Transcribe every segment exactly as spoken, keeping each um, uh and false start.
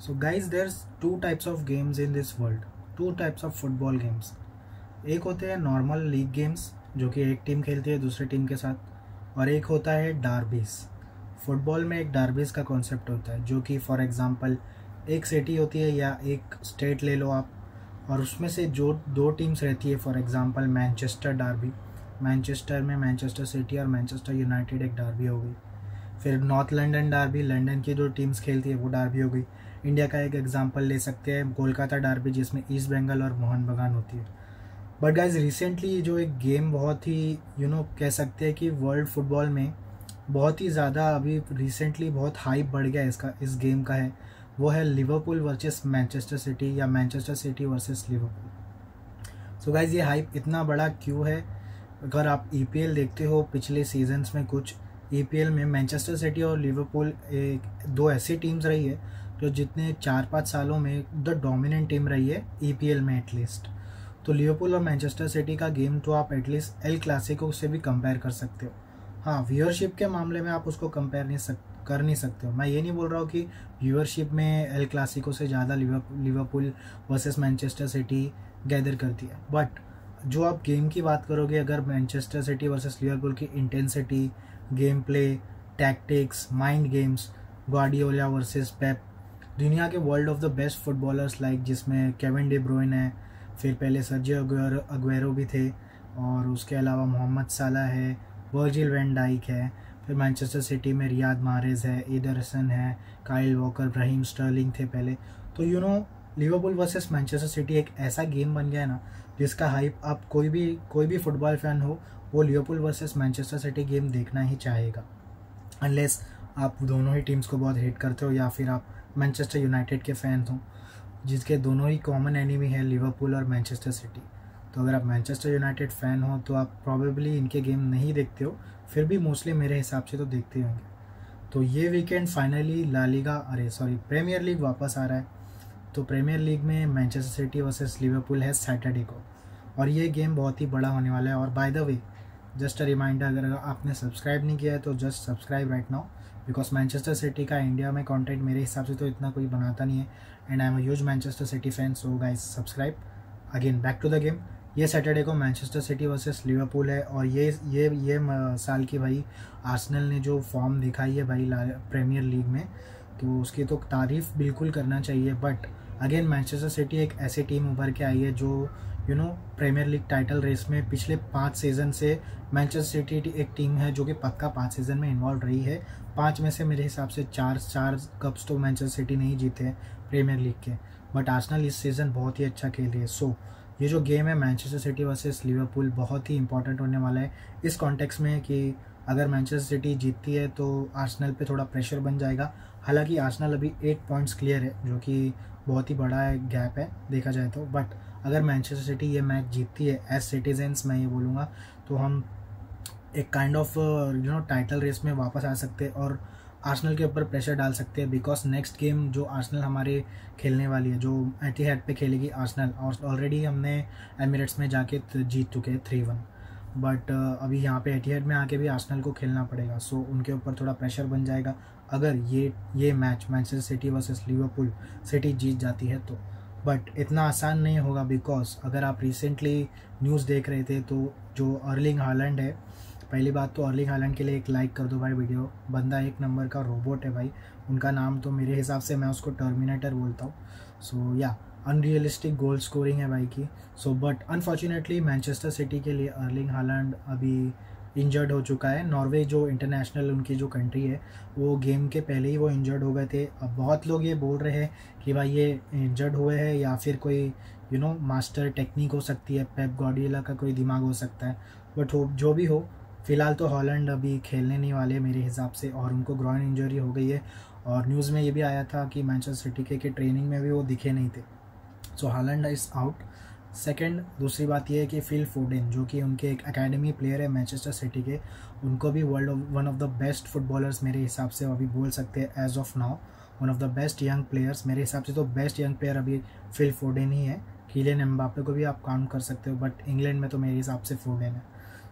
So guys, there's two types of games in this world, two types of football games. एक होते हैं normal league games जो कि एक टीम खेलती है दूसरी टीम के साथ, और एक होता है डार्बीज। फुटबॉल में एक डार्बीज का कॉन्सेप्ट होता है जो कि फॉर एग्जांपल एक सिटी होती है या एक स्टेट ले लो आप, और उसमें से जो दो टीम्स रहती है, for example Manchester derby, Manchester में मैनचेस्टर सिटी और मैनचेस्टर यूनाइटेड एक डार्बी हो गई। फिर नॉर्थ लंदन डार्बी, लंदन की जो टीम्स खेलती है वो डार्बी हो गई। इंडिया का एक एग्जांपल ले सकते हैं कोलकाता डार्बी, जिसमें ईस्ट बंगाल और मोहन बगान होती है। बट गाइज रिसेंटली जो एक गेम बहुत ही यू नो कह सकते हैं कि वर्ल्ड फुटबॉल में बहुत ही ज़्यादा अभी रिसेंटली बहुत हाइप बढ़ गया इसका, इस गेम का है, वो है लिवरपूल वर्सेस मैनचेस्टर सिटी या Manchester City versus Liverpool. So guys ये हाइप इतना बड़ा क्यों है? अगर आप ई पी एल देखते हो पिछले सीजन्स में, कुछ ई पी एल में मैनचेस्टर सिटी और लिवरपूल एक दो ऐसी टीम्स रही है जो जितने चार पाँच सालों में द डोमिनेंट टीम रही है ई पी एल में एटलीस्ट। तो लिवरपूल और मैनचेस्टर सिटी का गेम तो आप एटलीस्ट एल क्लासिको से भी कंपेयर कर सकते हो। हाँ, व्यूअरशिप के मामले में आप उसको कंपेयर नहीं सक कर नहीं सकते हो। मैं ये नहीं बोल रहा हूँ कि व्यूअरशिप में एल क्लासिको से ज़्यादा Liverpool versus Manchester City gather करती है, बट जो आप गेम की बात करोगे, अगर मैनचेस्टर सिटी वर्सेस लिवरपूल की intensity, game play, tactics, mind games, Guardiola versus Pep, दुनिया के world of the best footballers like जिसमें केविन डी ब्रुयने है, फिर पहले सर्जियो अग्वेरो भी थे, और उसके अलावा मोहम्मद साला है, वर्जिल वैन डाइक है, फिर मैनचेस्टर सिटी में रियाद मारेज है, एडरसन है, काइल वॉकर, रहीम स्टर्लिंग थे पहले। तो you know Liverpool versus Manchester City एक ऐसा गेम बन गया है ना जिसका हाइप आप कोई भी कोई भी फुटबॉल फैन हो वो Liverpool versus Manchester City game देखना ही चाहेगा, अनलेस आप दोनों ही टीम्स को बहुत हेट करते हो या फिर आप मैनचेस्टर यूनाइटेड के फ़ैन हो, जिसके दोनों ही कॉमन एनिमी है लिवरपूल और मैनचेस्टर सिटी। तो अगर आप मैनचेस्टर यूनाइटेड फ़ैन हो तो आप प्रॉबेबली इनके गेम नहीं देखते हो, फिर भी मोस्टली मेरे हिसाब से तो देखते होंगे। तो ये वीकेंड फाइनली ला लीगा अरे सॉरी प्रीमियर लीग वापस आ रहा है। तो प्रीमियर लीग में मैनचेस्टर सिटी वर्सेस लिवरपूल है सैटरडे को, और ये गेम बहुत ही बड़ा होने वाला है। और by the way just a reminder, अगर आपने सब्सक्राइब नहीं किया है तो just subscribe right now, because Manchester City का इंडिया में कंटेंट मेरे हिसाब से तो इतना कोई बनाता नहीं है, and I am a huge Manchester City fan. So guys subscribe. Again back to the game. ये सैटरडे को मैनचेस्टर सिटी वर्सेस लिवरपूल है, और ये ये ये साल की भाई आर्सेनल ने जो फॉर्म दिखाई है भाई प्रीमियर लीग में, तो उसकी तो तारीफ़ बिल्कुल करना चाहिए। बट अगेन मैनचेस्टर सिटी एक ऐसी टीम उभर के आई है जो you know Premier League title race में पिछले पाँच सीज़न से मैनचेस्टर सिटी एक टीम है जो कि पक्का पाँच सीज़न में इन्वॉल्व रही है। पाँच में से मेरे हिसाब से चार चार कप्स तो मैनचेस्टर सिटी नहीं जीते हैं प्रीमियर लीग के, बट आर्सेनल इस सीज़न बहुत ही अच्छा खेल रही है। सो ये जो गेम है मैनचेस्टर सिटी वर्सेस लिवरपूल बहुत ही इंपॉर्टेंट होने वाला है इस कॉन्टेक्स्ट में कि अगर मैनचेस्टर सिटी जीतती है तो आर्सेनल पे थोड़ा प्रेशर बन जाएगा। हालांकि आर्सेनल अभी एट पॉइंट्स क्लियर है, जो कि बहुत ही बड़ा गैप है देखा जाए तो, बट अगर मैनचेस्टर सिटी ये मैच जीतती है एज सिटीजन्स, मैं ये बोलूँगा, तो हम एक kind of you know title race में वापस आ सकते हैं और आर्सेनल के ऊपर प्रेशर डाल सकते हैं। बिकॉज नेक्स्ट गेम जो आर्सेनल हमारे खेलने वाली है, जो एटिहाद पे खेलेगी आर्सेनल, और ऑलरेडी हमने एमिरेट्स में जाके जीत चुके हैं थ्री वन, बट अभी यहाँ पे एटिहाद में आके भी आर्सेनल को खेलना पड़ेगा। सो उनके ऊपर थोड़ा प्रेशर बन जाएगा अगर ये ये match Manchester City versus Liverpool City जीत जाती है तो। बट इतना आसान नहीं होगा, बिकॉज अगर आप रिसेंटली न्यूज़ देख रहे थे तो जो अर्लिंग हालैंड है, पहली बात तो अर्लिंग हालैंड के लिए एक लाइक कर दो भाई वीडियो, बंदा एक नंबर का रोबोट है भाई। उनका नाम तो मेरे हिसाब से मैं उसको टर्मिनेटर बोलता हूँ। सो या अनरियलिस्टिक गोल स्कोरिंग है भाई की। So but unfortunately Manchester City के लिए अर्लिंग हालैंड अभी इंजर्ड हो चुका है। नॉर्वे जो इंटरनेशनल उनकी जो कंट्री है, वो गेम के पहले ही वो इंजर्ड हो गए थे। अब बहुत लोग ये बोल रहे हैं कि भाई ये इंजर्ड हुए हैं या फिर कोई यू नो मास्टर टेक्निक हो सकती है, पेप गार्डियोला का कोई दिमाग हो सकता है, बट हो जो भी हो, फिलहाल तो हॉलैंड अभी खेलने नहीं वाले मेरे हिसाब से, और उनको ग्रॉइन इंजरी हो गई है। और न्यूज़ में ये भी आया था कि मैनचेस्टर सिटी के, के ट्रेनिंग में भी वो दिखे नहीं थे। So Haaland is out. Second, दूसरी बात यह है कि फिल फोडेन जो कि उनके एक एकेडमी प्लेयर है मैनचेस्टर सिटी के, उनको भी world one of the best footballers मेरे हिसाब से अभी बोल सकते हैं as of now, one of the best young players. मेरे हिसाब से तो बेस्ट यंग प्लेयर अभी फिल फोडेन ही है। किलियन एम्बापे को भी आप काउंट कर सकते हो, बट इंग्लैंड में तो मेरे हिसाब से फोडेन है।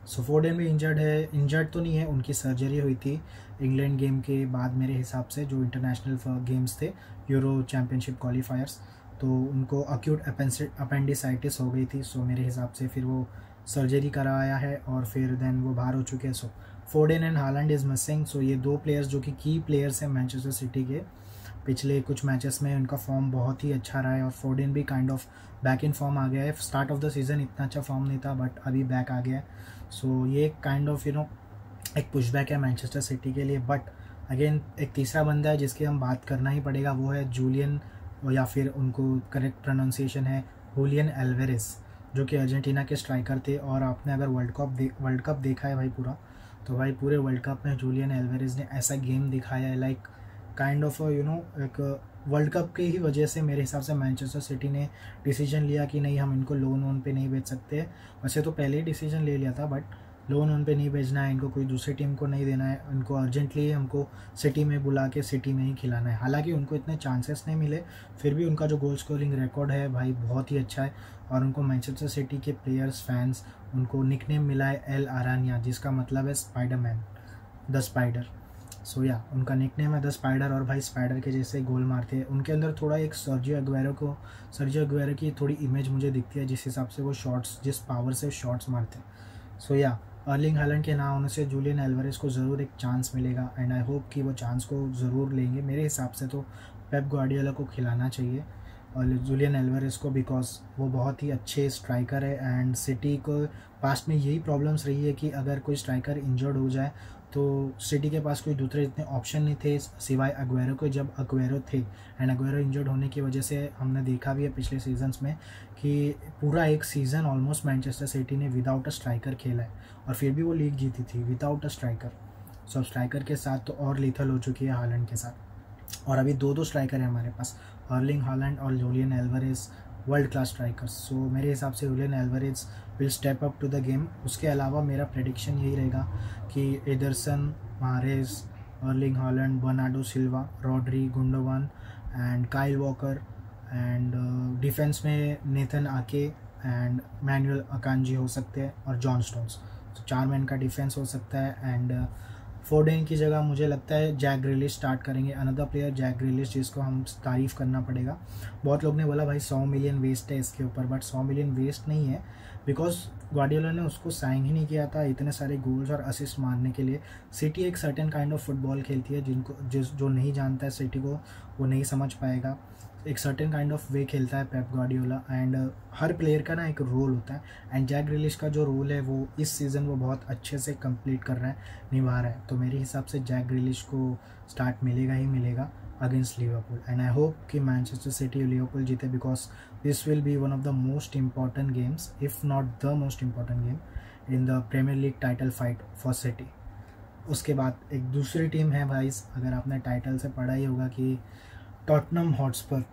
सो फोडेन भी इंजर्ड है, इंजर्ड तो नहीं है, उनकी सर्जरी हुई थी इंग्लैंड गेम के बाद मेरे हिसाब से, जो इंटरनेशनल गेम्स थे यूरो चैम्पियनशिप क्वालिफायर्स, तो उनको अक्यूट अपेंडिसाइटिस हो गई थी। सो मेरे हिसाब से फिर वो सर्जरी कराया है और फिर देन वो बाहर हो चुके हैं। So Foden and Haaland is missing. So ये दो प्लेयर्स जो कि की प्लेयर्स हैं मैनचेस्टर सिटी के, पिछले कुछ मैचेस में उनका फॉर्म बहुत ही अच्छा रहा है और फोडेन भी kind of back in form आ गया है। स्टार्ट ऑफ द सीज़न इतना अच्छा फॉर्म नहीं था बट अभी बैक आ गया है। सो ये काइंड ऑफ यू नो एक पुशबैक है मैनचेस्टर सिटी के लिए। बट अगेन एक तीसरा बंदा है जिसकी हम बात करना ही पड़ेगा, वो है जूलियन, या फिर उनको करेक्ट प्रोनाउंसिएशन है हुलियन एल्वेरेस, जो कि अर्जेंटीना के स्ट्राइकर थे। और आपने अगर world cup the world cup देखा है भाई पूरा, तो भाई पूरे वर्ल्ड कप में जूलियन एल्वेरेस ने ऐसा गेम दिखाया है, like kind of you know एक वर्ल्ड कप की ही वजह से मेरे हिसाब से मैनचेस्टर सिटी ने डिसीजन लिया कि नहीं, हम इनको लोन वोन पे नहीं बेच सकते। वैसे तो पहले ही डिसीजन ले लिया था, बट लोन उन पे नहीं भेजना है, इनको कोई दूसरी टीम को नहीं देना है, इनको अर्जेंटली हमको सिटी में बुला के सिटी में ही खिलाना है। हालांकि उनको इतने चांसेस नहीं मिले, फिर भी उनका जो गोल स्कोरिंग रिकॉर्ड है भाई बहुत ही अच्छा है। और उनको मैनचेस्टर सिटी के प्लेयर्स, फैंस, उनको निकनेम मिला है एल आरानिया, जिसका मतलब है स्पाइडरमैन, द स्पाइडर। सो या उनका निकनेम है द स्पाइडर। और भाई स्पाइडर के जैसे गोल मारते हैं, उनके अंदर थोड़ा एक सर्जियो अग्वेरो को सर्जियो अग्वेरो की थोड़ी इमेज मुझे दिखती है, जिस हिसाब से वो शॉट्स, जिस पावर से शॉट्स मारते हैं। सो या अर्लिंग हालैंड के ना होने से जूलियन एल्वारेस को ज़रूर एक चांस मिलेगा एंड आई होप कि वो चांस को ज़रूर लेंगे। मेरे हिसाब से तो पेप गार्डियोला को खिलाना चाहिए और जूलियन एल्वारेस को, बिकॉज वो बहुत ही अच्छे स्ट्राइकर है। एंड सिटी को पास्ट में यही प्रॉब्लम्स रही है कि अगर कोई स्ट्राइकर इंजर्ड हो जाए तो सिटी के पास कोई दूसरे इतने ऑप्शन नहीं थे सिवाय अग्वेरो को, जब अग्वेरो थे। एंड अग्वेरो इंजर्ड होने की वजह से हमने देखा भी है पिछले सीजन्स में कि पूरा एक सीज़न ऑलमोस्ट मैनचेस्टर सिटी ने विदाउट अ स्ट्राइकर खेला है और फिर भी वो लीग जीती थी without a striker. So striker के साथ तो और लीथल हो चुकी है हालैंड के साथ, और अभी दो दो स्ट्राइकर है हमारे पास, अर्लिंग हालैंड और Julian Alvarez, world class strikers. So मेरे हिसाब से Julian Alvarez will step up to the game. उसके अलावा मेरा प्रेडिक्शन यही रहेगा कि Ederson, Mahrez, Erling Haaland, Bernardo Silva, Rodri, Gundogan and Kyle Walker, and defence में Nathan Ake and Manuel Akanji हो सकते हैं और जॉन स्टोन्स। तो चार मैन का डिफेंस हो सकता है। एंड फोर्डेन की जगह मुझे लगता है जैक ग्रिलिश स्टार्ट करेंगे, अनदर प्लेयर जैक ग्रिलिश, जिसको हम तारीफ़ करना पड़ेगा। बहुत लोग ने बोला भाई सौ मिलियन वेस्ट है इसके ऊपर, बट सौ मिलियन वेस्ट नहीं है, बिकॉज गार्डियोला ने उसको साइन ही नहीं किया था इतने सारे गोल्स और असिस्ट मारने के लिए। सिटी एक सर्टेन काइंड ऑफ फुटबॉल खेलती है, जिनको जिस जो नहीं जानता है सिटी को वो नहीं समझ पाएगा। एक सर्टेन काइंड ऑफ वे खेलता है पेप गार्डियोला, एंड हर प्लेयर का ना एक रोल होता है। एंड जैक ग्रिलिश का जो रोल है वो इस सीज़न वो बहुत अच्छे से कंप्लीट कर रहा है, निभा रहा है। तो मेरे हिसाब से जैक ग्रिलिश को स्टार्ट मिलेगा ही मिलेगा against Liverpool. And I hope कि मैनचेस्टर सिटी लिवरपूल जीते, because this will be one of the most important games, if not the most important game in the Premier League title fight for City. उसके बाद एक दूसरी team है भाई, अगर आपने टाइटल से पढ़ा ही होगा कि टॉटनम हॉटस्पर,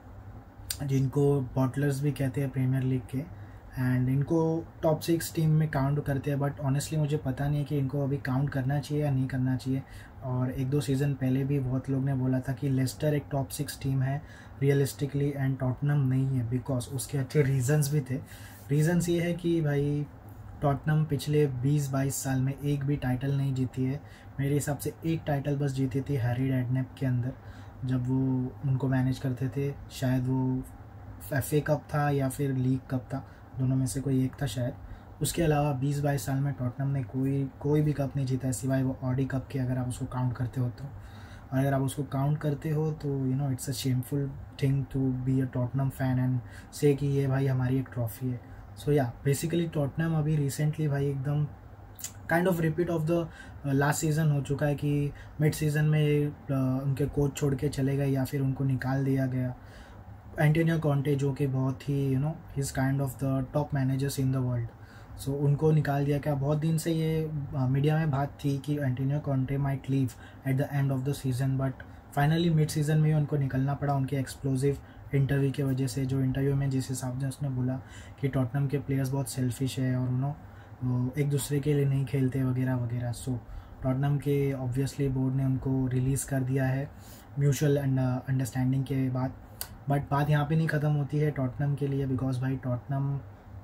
जिनको बॉटलर्स भी कहते हैं प्रीमियर लीग के, एंड इनको टॉप सिक्स टीम में काउंट करते हैं। बट ऑनेस्टली मुझे पता नहीं है कि इनको अभी काउंट करना चाहिए या नहीं करना चाहिए। और एक दो सीज़न पहले भी बहुत लोग ने बोला था कि लेस्टर एक टॉप सिक्स टीम है रियलिस्टिकली एंड टॉटनम नहीं है, बिकॉज उसके अच्छे रीजंस भी थे। रीजंस ये है कि भाई टॉटनम पिछले बीस बाईस साल में एक भी टाइटल नहीं जीती है। मेरे हिसाब से एक टाइटल बस जीती थी हैरी रेडनेप के अंदर, जब वो उनको मैनेज करते थे। शायद वो एफ ए कप था या फिर लीग कप था, दोनों में से कोई एक था शायद। उसके अलावा बीस बाईस साल में टॉटनम ने कोई कोई भी कप नहीं जीता है सिवाय वो ऑडी कप के, अगर आप उसको काउंट करते हो तो। और अगर आप उसको काउंट करते हो तो you know it's a shameful thing to be a Tottenham fan and say कि ये भाई हमारी एक ट्रॉफी है। सो या बेसिकली टॉटनम अभी रिसेंटली भाई एकदम kind of repeat of the last season हो चुका है कि मिड सीज़न में uh, उनके कोच छोड़ के चले गए या फिर उनको निकाल दिया गया। एंटोनियो कॉन्टे, जो कि बहुत ही you know his kind of the top managers in the world, so उनको निकाल दिया गया। बहुत दिन से ये मीडिया uh, में बात थी कि Antonio Conte might leave at the end of the season, but finally mid season में उनको निकलना पड़ा उनके एक्सप्लोजिव इंटरव्यू की वजह से। जो इंटरव्यू में जिस हिसाब से उसने बोला कि टॉटनम के प्लेयर्स बहुत सेल्फिश है और यू नो वो एक दूसरे के लिए नहीं खेलते वगैरह वगैरह। सो टॉटनम के ऑब्वियसली बोर्ड ने उनको रिलीज़ कर दिया है म्यूचुअल अंडरस्टैंडिंग के बाद। बट बात यहाँ पे नहीं ख़त्म होती है टॉटनम के लिए, बिकॉज भाई टॉटनम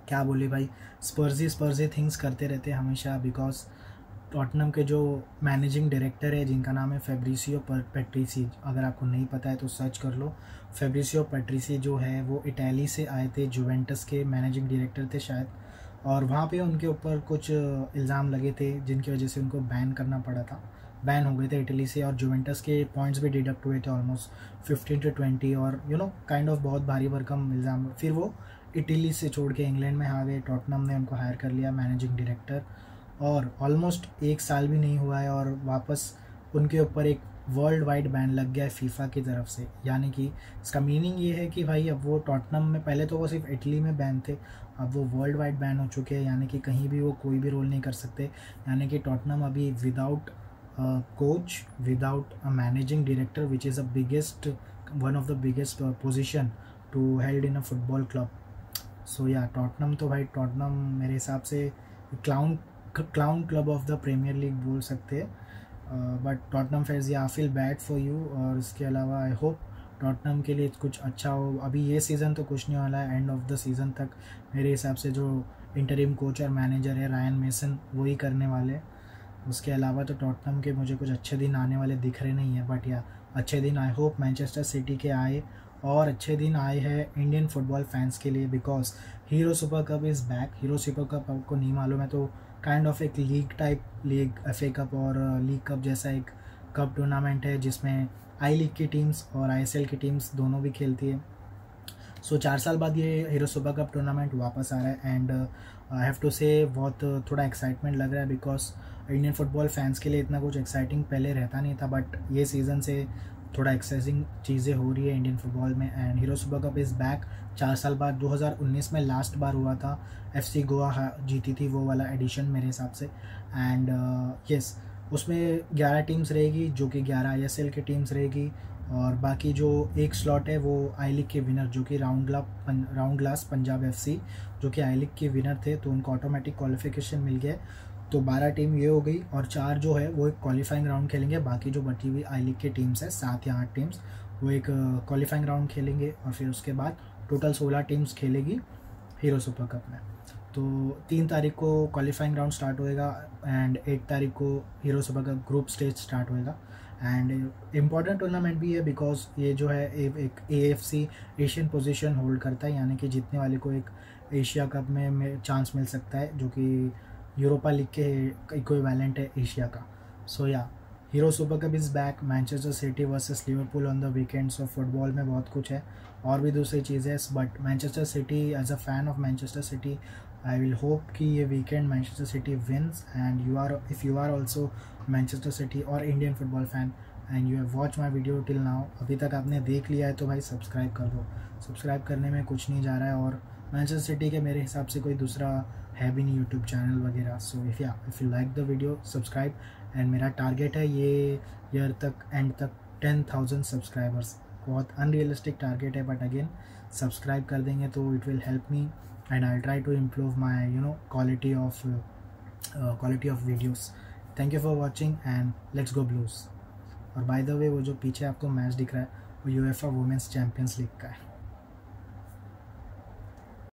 क्या बोले भाई, स्पर्जी स्पर्जी थिंग्स करते रहते हैं हमेशा, बिकॉज टॉटनम के जो मैनेजिंग डायरेक्टर है जिनका नाम है फैब्रिसियो पेट्रिसी, अगर आपको नहीं पता है तो सर्च कर लो। फैब्रिसियो पेट्रिसी जो है वो इटाली से आए थे, जुवेंटस के मैनेजिंग डायरेक्टर थे शायद, और वहाँ पे उनके ऊपर कुछ इल्ज़ाम लगे थे जिनकी वजह से उनको बैन करना पड़ा था, बैन हो गए थे इटली से, और जुवेंटस के पॉइंट्स भी डिडक्ट हुए थे ऑलमोस्ट फिफ्टीन टू ट्वेंटी, और यू नो काइंड ऑफ बहुत भारी भरकम इल्ज़ाम। फिर वो इटली से छोड़ के इंग्लैंड में आ गए, टॉटनम ने उनको हायर कर लिया मैनेजिंग डायरेक्टर, और ऑलमोस्ट एक साल भी नहीं हुआ है और वापस उनके ऊपर एक वर्ल्ड वाइड बैन लग गया है फीफा की तरफ से। यानी कि इसका मीनिंग ये है कि भाई अब वो टॉटनम में, पहले तो वो सिर्फ इटली में बैन थे, अब वो वर्ल्ड वाइड बैन हो चुके हैं, यानी कि कहीं भी वो कोई भी रोल नहीं कर सकते। यानी कि टॉटनम अभी without coach, without a managing director, which is a biggest one of the biggest position to held in a football club. So yeah Tottenham तो भाई, टॉटनम मेरे हिसाब से clown clown club of the Premier League बोल सकते हैं। But Tottenham fans, yeah feel bad for you. और इसके अलावा आई होप टॉटनम के लिए कुछ अच्छा हो। अभी ये सीज़न तो कुछ नहीं वाला है, एंड ऑफ द सीज़न तक मेरे हिसाब से जो इंटरिम कोच और मैनेजर है रायन मेसन वही करने वाले। उसके अलावा तो टॉटनम के मुझे कुछ अच्छे दिन आने वाले दिख रहे नहीं है, बट या अच्छे दिन आई होप मैनचेस्टर सिटी के आए, और अच्छे दिन आए हैं इंडियन फुटबॉल फैंस के लिए, because Hero Super Cup is back. Hero Super Cup आपको नहीं मालूम है तो काइंड ऑफ एक league type league, FA cup और लीग कप जैसा एक कप टूर्नामेंट है जिसमें आई लीग की टीम्स और आईएसएल की टीम्स दोनों भी खेलती है। सो so, चार साल बाद ये हीरो सुपर कप टूर्नामेंट वापस आ रहा है, एंड आई हैव टू से बहुत थोड़ा एक्साइटमेंट लग रहा है, बिकॉज इंडियन फुटबॉल फैंस के लिए इतना कुछ एक्साइटिंग पहले रहता नहीं था, बट ये सीज़न से थोड़ा एक्साइटिंग चीज़ें हो रही है इंडियन फुटबॉल में। And Hero Super Cup is back चार साल बाद। दो हज़ार उन्नीस में लास्ट बार हुआ था, एफसी गोवा जीती थी वो वाला एडिशन मेरे हिसाब से। एंड यस uh, yes, उसमें ग्यारह टीम्स रहेगी, जो कि ग्यारह आईएसएल की टीम्स रहेगी, और बाकी जो एक स्लॉट है वो आई लीग के विनर, जो कि round glass Round Glass Punjab FC, जो कि आई लीग के विनर थे, तो उनको ऑटोमेटिक क्वालिफिकेशन मिल गया। तो बारह टीम ये हो गई, और चार जो है वो एक क्वालिफाइंग राउंड खेलेंगे। बाकी जो बची हुई आई लीग की टीम्स है, सात या आठ टीम्स, वो एक क्वालिफाइंग राउंड खेलेंगे, और फिर उसके बाद टोटल सोलह टीम्स खेलेगी हीरो सुपर कप में। तो तीन तारीख को क्वालिफाइंग राउंड स्टार्ट होएगा, एंड एक तारीख को Hero Super Cup group stage start होएगा। एंड इम्पॉर्टेंट टूर्नामेंट भी है, बिकॉज ये जो है एक एएफसी एशियन पोजीशन होल्ड करता है, यानी कि जीतने वाले को एक एशिया कप में चांस मिल सकता है, जो कि यूरोपा लीग के इक्विवेलेंट है एशिया का। So yeah Hero Super Cup is back, Manchester City versus Liverpool on the weekend. So football में बहुत कुछ है और भी दूसरी चीज़ें, but Manchester City, as a fan of Manchester City, I will hope कि ये weekend Manchester City wins. And you are, if you are also Manchester City और Indian football fan and you have watch my video till now, अभी तक आपने देख लिया है तो भाई सब्सक्राइब कर दो। सब्सक्राइब करने में कुछ नहीं जा रहा है, और मैनचेस्टर सिटी के मेरे हिसाब से कोई दूसरा है भी नहीं यूट्यूब चैनल वगैरह। So if yeah if you like the video subscribe, and मेरा टारगेट है ये ईयर तक, एंड तक टेन थाउजेंड सब्सक्राइबर्स। बहुत अनरियलिस्टिक टारगेट है, बट अगेन सब्सक्राइब कर देंगे तो it will help me, and I try to improve my you know quality of quality of videos. Thank you for watching, and let's go Blues. और by the way, वो जो पीछे आपको match दिख रहा है वो यूएफए वुमेंस चैम्पियंस लीग का है।